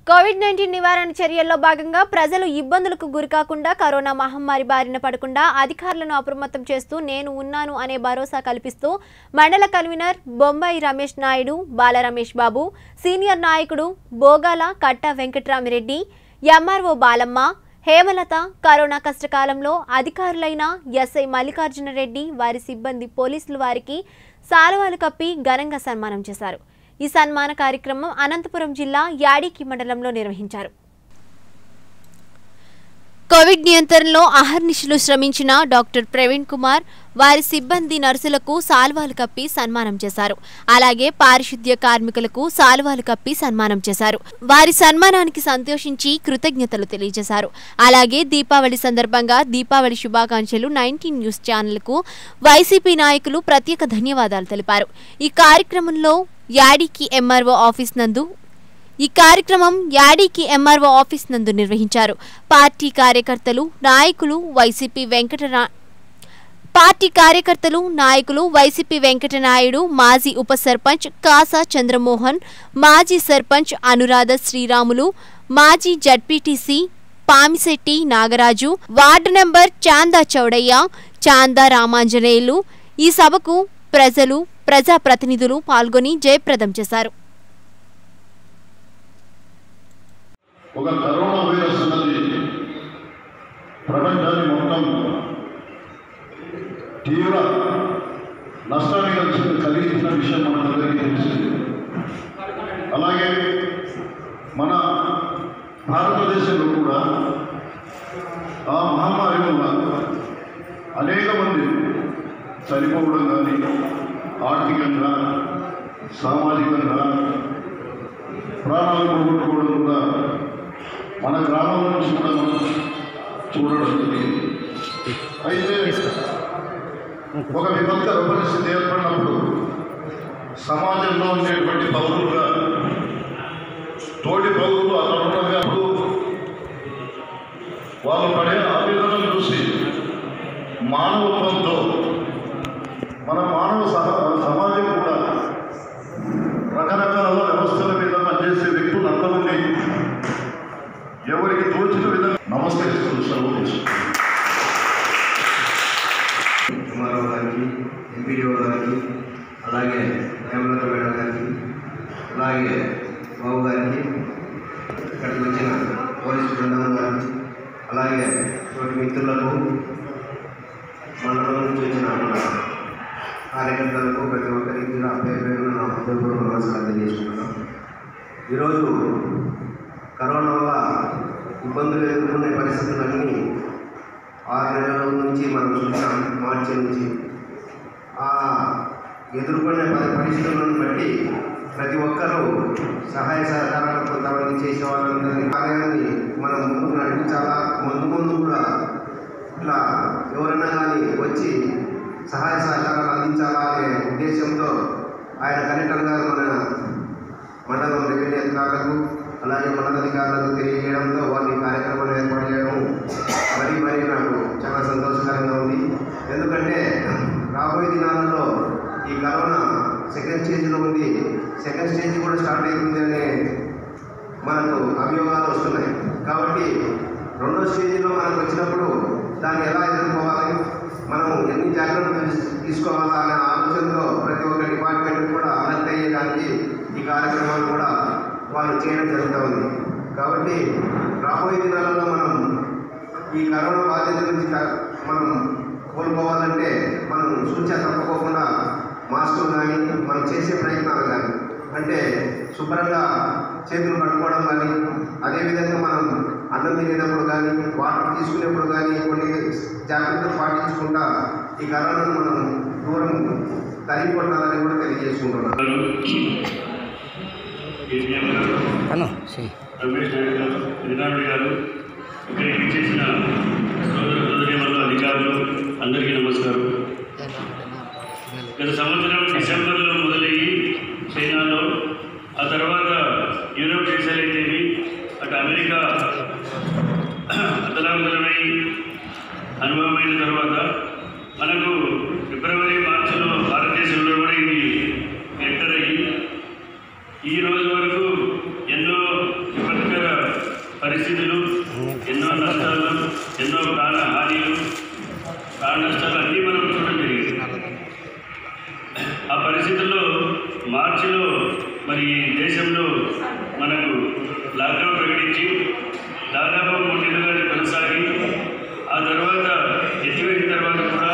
COVID-19 నివారణ చర్యల్లో భాగంగా ప్రజలు ఇబ్బందులకు గురికాకుండా కరోనా మహమ్మారి బారిన పడకుండా అధికారులను అప్రమత్తం చేస్తూ నేను ఉన్నాను అనే భరోసా కల్పిస్తూ మండల కన్వీనర్ బొంబాయి రమేష్ నాయుడు, బాల రమేష్ బాబు, సీనియర్ నాయకుడు బోగాల కట్ట వెంకటరామిరెడ్డి, ఎంఆర్ఓ బాలమ్మ, హేమలత కరోనా కష్టకాలంలో అధికారులైన ఎస్ఐ మల్లికార్జున రెడ్డి వారి సిబ్బంది పోలీసులు వారికి సాల్వాలు కప్పి ఘనంగా సన్మానం చేశారు. ఈ సన్మాన కార్యక్రమం అనంతపురం జిల్లా యాడికి మండలంలో నిర్వహించారు. కోవిడ్ నియంత్రణలో అహర్నిశలు శ్రమించిన డాక్టర్ ప్రవీణ్ కుమార్ వారి సిబ్బంది నర్సులకు సాల్వాలు కప్పి సన్మానం చేశారు. అలాగే పారిశుద్ధ్య కార్మికులకు సాల్వాలు కప్పి సన్మానం చేశారు. వారి సన్మానానికి సంతోషించి కృతజ్ఞతలు తెలియజేశారు. అలాగే దీపావళి సందర్భంగా దీపావళి శుభాకాంక్షలు 19 న్యూస్ ఛానల్కు వైసీపీ నాయకులు ప్రత్యేక ధన్యవాదాలు తెలిపారు. ఈ కార్యక్రమంలో యాడికి ఎంఆర్ఓ ఆఫీస్ నందు నిర్వహించారు. పార్టీ కార్యకర్తలు వైసీపీ వెంకటనాయుడు, మాజీ ఉప సర్పంచ్ కాసా చంద్రమోహన్, మాజీ సర్పంచ్ అనురాధ శ్రీరాములు, మాజీ జడ్పీటీసీ పామిశెట్టి నాగరాజు, వార్డు నంబర్ చాందా చౌడయ్య, చాందా రామాంజనేయులు ఈ సభకు ప్రజాప్రతినిధులు పాల్గొని జయప్రదం చేశారు. ఒక కరోనా వైరస్ అన్నది ప్రపంచాన్ని మొత్తం తీవ్ర నష్టాన్ని కలిగించిన విషయం మనందరికీ తెలిసింది. అలాగే మన భారతదేశంలో కూడా ఆ మహమ్మారి వల్ల అనేక మంది చనిపోవడం కానీ ఆర్థికంగా సామాజికంగా ప్రాణాలు పోగొట్టుకోవడం కూడా మన గ్రామం నుంచి కూడా మనం చూడడం జరిగింది. అయితే ఒక విపత్కర పరిస్థితి ఏర్పడినప్పుడు సమాజంలో ఉండేటువంటి పౌరులుగా తోటి పౌరులు అక్కడ ఉన్నప్పుడు వాళ్ళు పడే ఆవేదనను చూసి మానవత్వంతో మన మానవ సమాజం కూడా రకరకాల వ్యవస్థల మీద పనిచేసే వ్యక్తులు అంతమంది ఎవరికి తోచిన విధంగా నమస్కరిస్తూ సెలవు తీసుకుంటారు. ఎంఆర్ఓ గారికి, ఎంపీడీఓ గారికి, అలాగే హేమలత మేడం గారికి, అలాగే బాబు గారికి, ఇక్కడికి వచ్చిన పోలీసు బృందం గారికి, అలాగే తోటి మిత్రులకు, మండలం నుంచి వచ్చిన మన కార్యకర్తలకు ప్రతి ఒక్కరికి నా పేరు నా హృదయపూర్వక నమస్కారం తెలియజేసుకుంటున్నాను. ఈరోజు కరోనా వల్ల ఇబ్బందులు ఎదుర్కొనే పరిస్థితులన్నీ 6 నెలల నుంచి మనం చూసాం. మార్చి నుంచి ఆ ఎదుర్కొనే పరిస్థితులను బట్టి ప్రతి ఒక్కరూ సహాయ సహకారాలు కొంతమంది చేసే వాళ్ళందరినీ కార్యాన్ని మనం ముందుకు నడిపించాలా. ముందు కూడా ఇట్లా ఎవరైనా కానీ వచ్చి సహాయ సహకారాలు అందించాలా అనే ఉద్దేశంతో ఆయన కలెక్టర్ గారు మన మండలం రెవెన్యూ అధికారులకు అలాగే మండలాధికారులకు తెలియజేయడంతో వారి కార్యక్రమాలు ఏర్పాటు చేయడం మరీ నాకు చాలా సంతోషకరంగా ఉంది. ఎందుకంటే రాబోయే దినాలలో ఈ కరోనా సెకండ్ స్టేజ్లో ఉంది. సెకండ్ స్టేజ్ కూడా స్టార్ట్ అవుతుంది అనే మనకు అభియోగాలు వస్తున్నాయి. కాబట్టి 2వ స్టేజ్లో మనకు వచ్చినప్పుడు దాన్ని ఎలా ఎదుర్కోవాలి, మనం ఎన్ని జాగ్రత్తలు తీసుకోవాలా అనే ఆలోచనతో ప్రతి ఒక్క డిపార్ట్మెంట్ కూడా అలర్ట్ అయ్యేదానికి ఈ కార్యక్రమాలు కూడా వాళ్ళు చేయడం జరుగుతూ ఉంది. కాబట్టి రాబోయే దినాలలో మనం ఈ కరోనా బాధ్యత నుంచి మనం కోల్పోవాలంటే మనం సూచన తప్పకోకుండా మాస్కులు కానీ మనం చేసే ప్రయత్నాలు కానీ అంటే శుభ్రంగా చేతులు కట్టుకోవడం కానీ, అదేవిధంగా మనం అన్నం తినేటప్పుడు కానీ వాటర్ తీసుకునేప్పుడు కానీ కొన్ని జాగ్రత్తలు పాటించుకుంటా ఈ కరోనాను మనం దూరం తరిగిపోతాలని కూడా తెలియజేసుకుంటున్నాం. రమేష్ నాయుడు గారు, ఇక్కడికి చేసిన సోదరుల అధికారులు అందరికీ నమస్కారం. గత సంవత్సరం డిసెంబర్లో మొదలయ్యి చైనాలో, ఆ తర్వాత యూరోప్ దేశాలు అయితేవి, అటు అమెరికా అతలాకుతలమై అనుభవమైన తర్వాత మనకు ఫిబ్రవరి మార్చిలో భారతదేశంలో కూడా ఇది ఎంటర్ అయ్యి ఈ రోజు వరకు ఎన్నో విపత్కర పరిస్థితులు, ఎన్నో నష్టాలు, ఎన్నో ప్రాణ హానిలు, ప్రాణ నష్టాలు అన్నీ మనం చూడడం జరిగింది. ఆ పరిస్థితుల్లో మార్చిలో మరి దేశంలో మనకు లాక్డౌన్ ప్రకటించి దాదాపు 3 నెలలు కొనసాగి ఆ తర్వాత ఎత్తివేసిన తర్వాత కూడా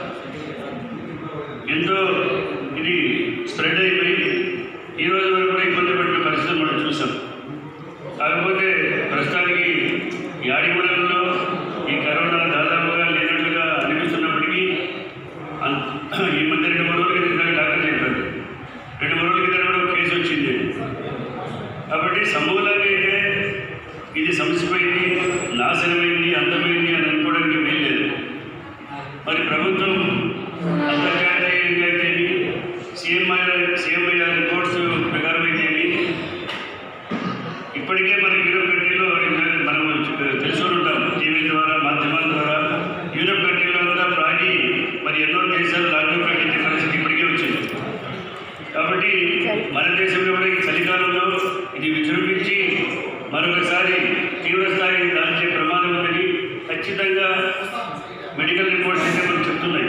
ఎంతో ఇది స్ప్రెడ్ అయిపోయి ఈ రోజు వరకు కూడా ఇబ్బంది పడిన పరిస్థితులు మనం చూసాం. కాకపోతే ప్రస్తుతానికి యాడిగూడెంలో ఈ కరోనా దాదాపుగా లేనట్లుగా అనిపిస్తున్నప్పటికీ ఈ మధ్య 2-3 రోజుల కింద డాక్టర్ చెప్పారు, 2-3 రోజుల కింద కూడా కేసు వచ్చింది. కాబట్టి సమూలంగా అయితే ఇది సమస్యపోయింది, నాశనమైంది, అంతమైంది అని అనుకోవడానికి వీల్లేదు. మరి ప్రభుత్వం అంతర్జాతీయంగా అయితేమి, సిఎంఐఆర్ రిపోర్ట్స్ ప్రకారం అయితేమి ఇప్పటికే మన యూరోప్ కంట్రీలో మనం తెలుసుకొని ఉంటాం, టీవీ ద్వారా, మాధ్యమాల ద్వారా. యూరోప్ కంట్రీలో అంతా ప్రాగి మరి ఎన్నో దేశాలు లాక్డౌన్ ప్రకటించే పరిస్థితి ఇప్పటికే వచ్చింది. కాబట్టి మన దేశంలో కూడా ఈ చలికాలంలో ఇది విజృంభించి మరొకసారి తీవ్రస్థాయి దాల్చే ప్రమాదం ఉందని ఖచ్చితంగా మెడికల్ రిపోర్ట్స్ అయితే మనకు చెప్తున్నాయి.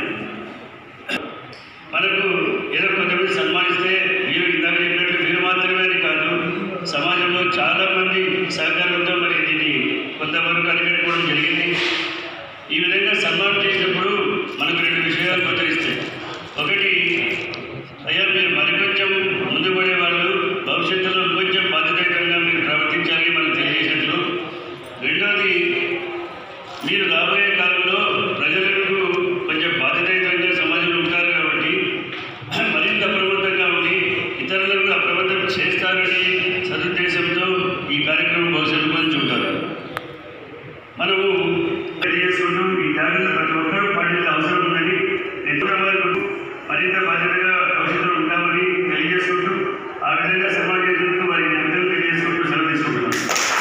మనకు ఏదో కొంతమంది సన్మానిస్తే మీరు ఇందాక చెప్పినట్టు మీరు మాత్రమే అని కాదు, సమాజంలో చాలామంది సహకారంతో మరి దీన్ని కొంతవరకు అరికట్టుకోవడం జరిగింది. ఈ విధంగా సన్మానం చేసినప్పుడు మనకు 2 విషయాలు గోచరిస్తాయి. ఒకటి, అయ్యా మీరు మరికొంచెం ముందు పడే వాళ్ళు భవిష్యత్తులో కొంచెం బాధ్యతాయుతంగా మీరు ప్రవర్తించాలని మనకు తెలియజేసినట్లు. రెండోది, మీరు రాబోయే కాలంలో ప్రజలకు కొంచెం బాధ్యతాయుతంగా సమాజంలో ఉంటారు కాబట్టి మరింత అప్రమత్తంగా ఉండి ఇతరులకు అప్రమత్తం చేస్తారని సదుద్దేశంతో ఈ కార్యక్రమం బహుశా రూపొందించుంటారు. మనము తెలియజేసుకుంటూ ఈ జాగ్రత్తలు ప్రతి ఒక్కరూ పాటించే అవసరం ఉందని, ఎదురు మరింత బాధ్యతగా భవిష్యత్తులో ఉంటామని తెలియజేసుకుంటూ ఆ విధంగా సమాజంలో వారి నిమిత్తం తెలియజేసుకుంటూ సెలవు తీసుకుంటున్నాం.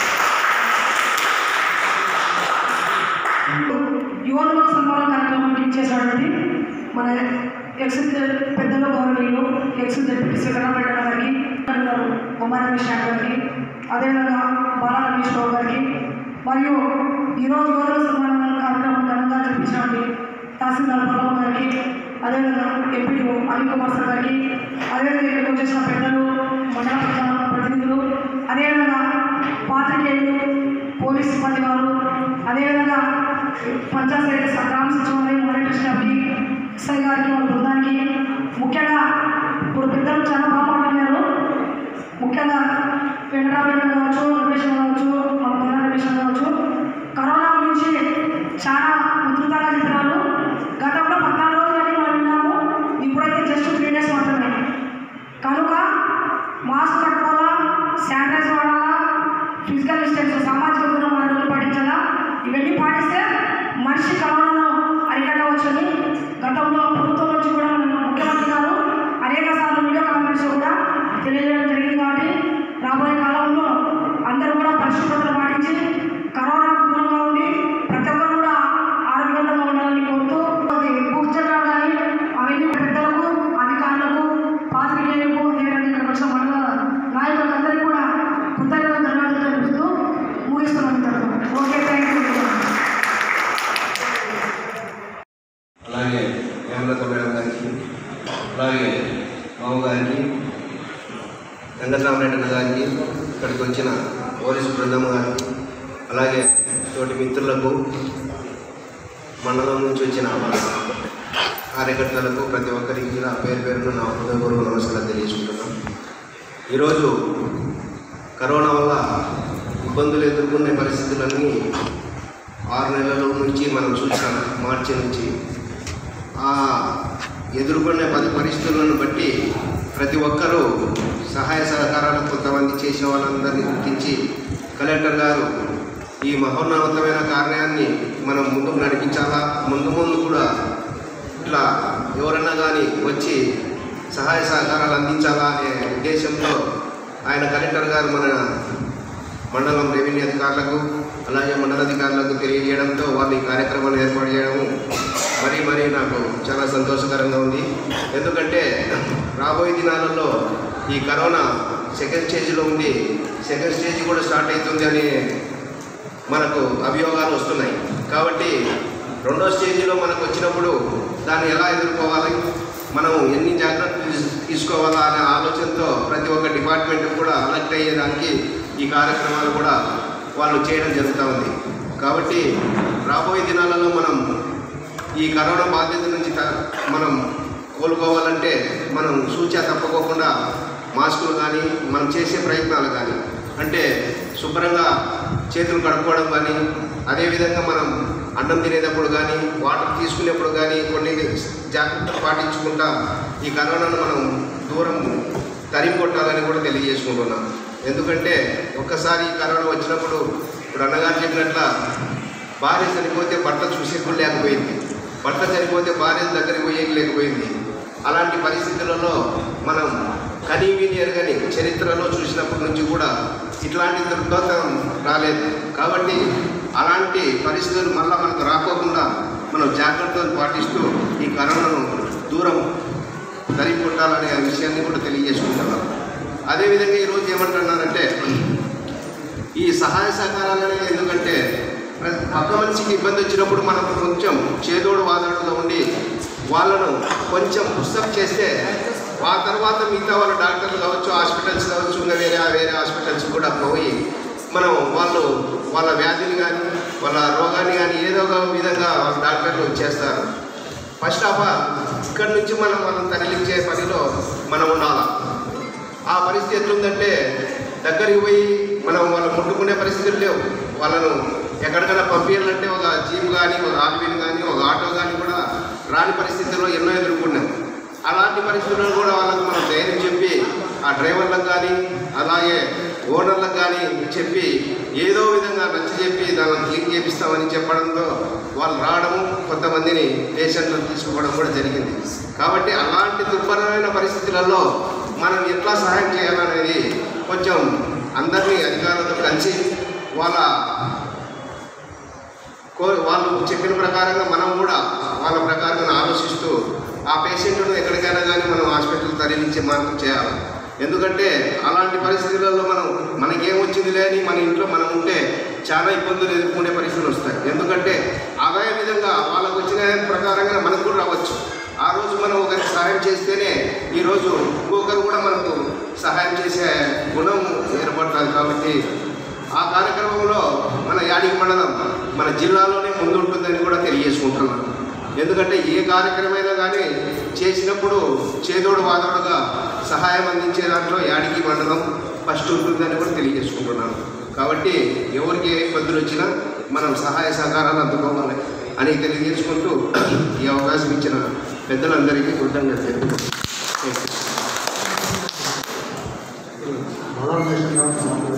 యువతలో సన్మాన కార్యక్రమాన్ని ఇచ్చేసాడండి మన పెద్దలు గౌరవీయులు డిప్యూటీ సెక్రటరీ గారికి, బొమ్మాయి రమేష్ గారికి, అదేవిధంగా బాలా రమేష్ రావు గారికి, మరియు ఈరోజు యువతల సన్మాన కార్యక్రమం ఘనంగా జరిపించినటువంటి తహసీల్దార్ పొలం గారికి, అదేవిధంగా ఎంపీడీఓ అనిల్ కుమార్ సార్ గారికి, అదేవిధంగా ఇక్కడికి వచ్చేసిన పెద్దలు, మండల ప్రతినిధులు, అదేవిధంగా పాత్రికేయులు, పోలీస్ సిబ్బంది వారు, అదేవిధంగా పంచాయతీ గ్రామ సచివాలయం మానిటర్స్కి, ఎస్ఐ గారికి, వాళ్ళ బృందానికి, ముఖ్యంగా ఇప్పుడు పెద్దలు చాలా బాగా మాట్లాడారు. ముఖ్యంగా వెంకటరామరెడ్డి కావచ్చు, రమేష్ కావచ్చు, మన పొన్న రమేష్ కావచ్చు, కరోనా గురించి చాలా ఉధృతంగా చెప్తున్నారు. గతంలో 14 రోజులని మనం విన్నాము, ఇప్పుడైతే జస్ట్ 3 days మాత్రమే. కనుక మాస్క్ కట్టుకోవాలా, శానిటైజర్ వాడాలా, ఫిజికల్ డిస్టెన్స్, సామాజిక దూరం 6 రోజులు పాటించాలా. ఇవన్నీ పాటిస్తే మనిషి కరోనాను అరికట్టవచ్చని గతంలో ప్రభుత్వం నుంచి కూడా మన ముఖ్యమంత్రి గారు అనేక సార్లు వీడియో కాన్ఫరెన్స్ కూడా తెలియజేయడం జరిగింది. కాబట్టి రాబోయే కాలంలో అందరూ కూడా పరిశుభ్రతను పాటించి కరోనాకు దూరంగా ఉండి ప్రతి ఒక్కరు కూడా ఆరోగ్యంగా ఉండాలని కోరుతూ కూర్చోగా కానీ అవన్నీ పెద్దలకు, అధికారులకు, పాత్రికేయులకు, ఇక్కడికి వచ్చిన మండల నాయకులందరికీ కూడా కృతజ్ఞతలు ధన్యవాదాలు తెలుపుతూ ముగిస్తున్నాను. Okay, thank you. అలాగే హేమలత మేడం గారికి, అలాగే బాబు గారికి, వెంకటరామరెడ్డి గారికి, ఇక్కడికి వచ్చిన పోలీసు బృందం గారికి, అలాగే తోటి మిత్రులకు, మండలం నుంచి వచ్చిన కార్యకర్తలకు, ప్రతి ఒక్కరికి కూడా పేరు పేరును నా హృదయపూర్వక నమస్కారాలు తెలియజేసుకుంటున్నాం. ఈరోజు కరోనా వల్ల ఇబ్బందులు ఎదుర్కొనే పరిస్థితులన్నీ 6 నెలల నుంచి మనం చూసాం. మార్చి నుంచి ఎదుర్కొనే పరిస్థితులను బట్టి ప్రతి ఒక్కరూ సహాయ సహకారాలు కొంతమంది చేసిన వాళ్ళందరినీ గుర్తించి కలెక్టర్ గారు ఈ మహోన్నతమైన కార్యాన్ని మనం ముందుకు నడిపించాలా, ముందు కూడా ఇట్లా ఎవరన్నా కానీ వచ్చి సహాయ సహకారాలు అందించాలా అనే ఉద్దేశంతో ఆయన కలెక్టర్ గారు మన మండలం రెవెన్యూ అధికారులకు, అలాగే మండలాధికారులకు తెలియజేయడంతో వాళ్ళు ఈ కార్యక్రమాన్ని ఏర్పాటు చేయడము మరీ నాకు చాలా సంతోషకరంగా ఉంది. ఎందుకంటే రాబోయే దినాలలో ఈ కరోనా సెకండ్ స్టేజ్లో ఉంది, సెకండ్ స్టేజ్ కూడా స్టార్ట్ అవుతుంది అనే మనకు అభియోగాలు వస్తున్నాయి. కాబట్టి రెండో స్టేజీలో మనకు వచ్చినప్పుడు దాన్ని ఎలా ఎదుర్కోవాలి, మనం ఎన్ని జాగ్రత్తలు తీసుకోవాలా అనే ఆలోచనతో ప్రతి ఒక్క డిపార్ట్మెంట్ కూడా అలర్ట్ అయ్యేదానికి ఈ కార్యక్రమాలు కూడా వాళ్ళు చేయడం జరుగుతూ ఉంది. కాబట్టి రాబోయే దినాలలో మనం ఈ కరోనా బాధ్యత నుంచి మనం కోలుకోవాలంటే మనం సూచన తప్పకోకుండా మాస్కులు కానీ మనం చేసే ప్రయత్నాలు కానీ అంటే శుభ్రంగా చేతులు కడుక్కోవడం కానీ, అదేవిధంగా మనం అన్నం తినేటప్పుడు కానీ వాటర్ తీసుకునేప్పుడు కానీ కొన్ని జాగ్రత్తలు పాటించుకుంటా ఈ కరోనాను మనం దూరం తరిమి కొట్టాలని కూడా తెలియజేసుకుంటున్నాం. ఎందుకంటే ఒక్కసారి ఈ కరోనా వచ్చినప్పుడు ఇప్పుడు అన్నగారు చెప్పినట్ల భార్య చనిపోతే భర్త చూసేప్పుడు లేకపోయింది, భర్త చనిపోతే భార్య దగ్గరికి పోయేకి లేకపోయింది. అలాంటి పరిస్థితులలో మనం కనీవిని ఎరగని చరిత్రలో చూసినప్పటి నుంచి కూడా ఇట్లాంటి దుర్గతం రాలేదు. కాబట్టి అలాంటి పరిస్థితులు మళ్ళీ మనకు రాకోకుండా మనం జాగ్రత్తలు పాటిస్తూ ఈ కరోనాను దూరం తరిగొట్టాలనే విషయాన్ని కూడా తెలియజేసుకుంటున్నాం. అదేవిధంగా ఈరోజు ఏమంటున్నారంటే ఈ సహాయ సహకారాలు అనేది ఎందుకంటే పక్క మనిషికి ఇబ్బంది వచ్చినప్పుడు మనం కొంచెం చేదోడు వాదోడుగా ఉండి వాళ్ళను కొంచెం పుస్తకం చేస్తే ఆ తర్వాత మిగతా వాళ్ళ డాక్టర్లు కావచ్చు, హాస్పిటల్స్ కావచ్చు, ఇంకా వేరే హాస్పిటల్స్ కూడా పోయి మనం వాళ్ళ వ్యాధిని కానీ వాళ్ళ రోగాన్ని కానీ ఏదో ఒక విధంగా వాళ్ళ డాక్టర్లు చేస్తారు. ఫస్ట్ ఆఫ్ ఆల్ ఇక్కడి నుంచి మనం తరలించే పనిలో మనం ఉండాలి. ఆ పరిస్థితి ఎట్లుందంటే దగ్గరికి పోయి మనం వాళ్ళు ముట్టుకునే పరిస్థితులు లేవు. వాళ్ళను ఎక్కడికైనా పంపించాలంటే ఒక జీప్ కానీ, ఒక ఆర్వీని కానీ, ఒక ఆటో కానీ కూడా రాని పరిస్థితుల్లో ఎన్నో ఎదుర్కొన్నాం. అలాంటి పరిస్థితుల్లో కూడా వాళ్ళకు మనం ధైర్యం చెప్పి ఆ డ్రైవర్లకు కానీ అలాగే ఓనర్లకు కానీ చెప్పి ఏదో విధంగా నచ్చ చెప్పి దాన్ని క్లీన్ చేపిస్తామని చెప్పడంతో వాళ్ళు రావడము, కొంతమందిని పేషెంట్లను తీసుకోవడం కూడా జరిగింది. కాబట్టి అలాంటి దుర్భరమైన పరిస్థితులలో మనం ఎట్లా సహాయం చేయాలనేది కొంచెం అందరినీ అధికారులతో కలిసి వాళ్ళు చెప్పిన ప్రకారంగా మనం కూడా వాళ్ళ ప్రకారంగా ఆలోచిస్తూ ఆ పేషెంట్ను ఎక్కడికైనా కానీ మనం హాస్పిటల్ తరలించే మార్గం చేయాలి. ఎందుకంటే అలాంటి పరిస్థితులలో మనకేమొచ్చింది లేని మన ఇంట్లో మనం ఉంటే చాలా ఇబ్బందులు ఎదుర్కొనే పరిస్థితులు వస్తాయి. ఎందుకంటే అదే విధంగా వాళ్ళకు వచ్చిన ప్రకారంగా మనకు కూడా రావచ్చు. ఆ రోజు మనం ఒకరికి సహాయం చేస్తేనే ఈరోజు ఇంకొకరు కూడా మనకు సహాయం చేసే గుణం ఏర్పడుతుంది. కాబట్టి ఆ కార్యక్రమంలో మన యాడికి మండలం మన జిల్లాలోనే ముందుంటుందని కూడా తెలియజేసుకుంటున్నాను. ఎందుకంటే ఏ కార్యక్రమైనా కానీ చేసినప్పుడు చేదోడు వాదోడుగా సహాయం అందించే దాంట్లో యాడికి మండలం ఫస్ట్ ఉంటుందని కూడా తెలియజేసుకుంటున్నాను. కాబట్టి ఎవరికి ఏ ఇబ్బందులు వచ్చినా మనం సహాయ సహకారాలు అందుకోవాలి అని తెలియజేసుకుంటూ ఈ అవకాశం ఇచ్చిన పెద్దలందరికీ కృతజ్ఞతలు.